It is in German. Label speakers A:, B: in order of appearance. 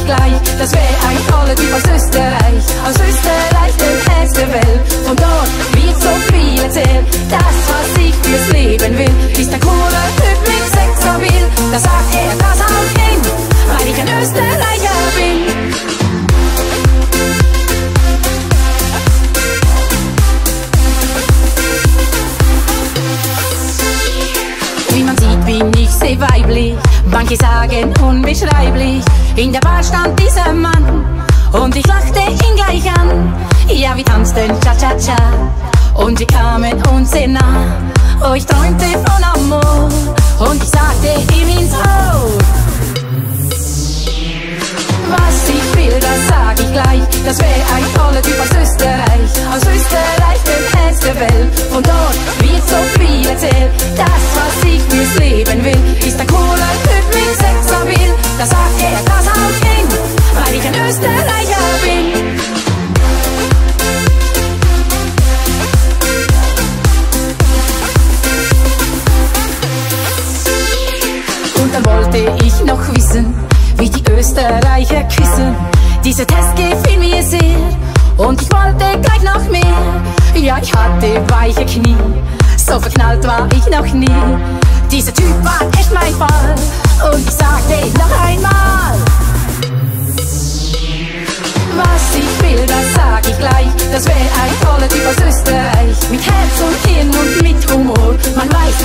A: gleich, das wäre ein toller Typ aus Österreich. Aus Österreich, der Herz der Welt. Von dort wird so viel erzählt. Das, was ich fürs Leben will, ist ein cooler Typ mit Sexappeal. Da sagt er das auch hin, weil ich ein Österreicher bin. Wie man sieht, bin ich sehr weiblich, manche sagen unbeschreiblich. In der Bar stand dieser Mann und ich lachte ihn gleich an. Ja, wir tanzten Cha-Cha-Cha und wir kamen uns sehr nah. Oh, ich träumte von Amor und ich sagte ihm ins Ohr: was ich will, das sag ich gleich, das wäre ein toller Typ aus Österreich. Aus Österreich, dem Herz der Welt. Von dort wird so viel erzählt. Das, was ich fürs Leben will, ist ein cooler Typ mit Sexappeal. Da sagt er das auch hin, weil ich ein Österreicher bin. Und dann wollte ich noch wissen, wie die Österreicher küssen. Dieser Test gefiel mir sehr und ich wollte gleich noch mehr. Ja, ich hatte weiche Knie, so verknallt war ich noch nie. Dieser Typ war echt mein Fall und ich sagte noch einmal: was ich will, das sag ich gleich, das wäre ein toller Typ aus Österreich. Mit Herz und Hirn und mit Humor, man weiß,